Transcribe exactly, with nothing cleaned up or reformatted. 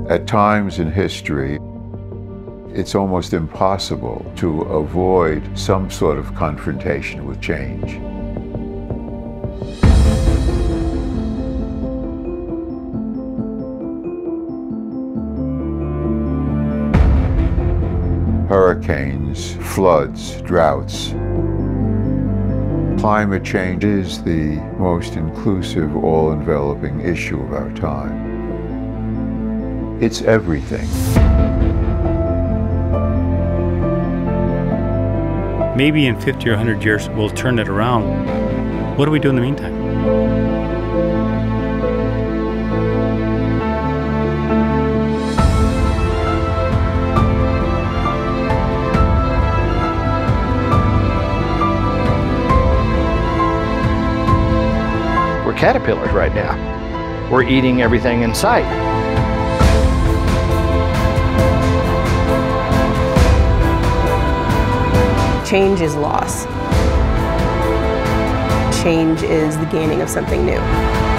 At times in history, it's almost impossible to avoid some sort of confrontation with change. Hurricanes, floods, droughts. Climate change is the most inclusive, all-enveloping issue of our time. It's everything. Maybe in fifty or a hundred years, we'll turn it around. What do we do in the meantime? We're caterpillars right now. We're eating everything in sight. Change is loss. Change is the gaining of something new.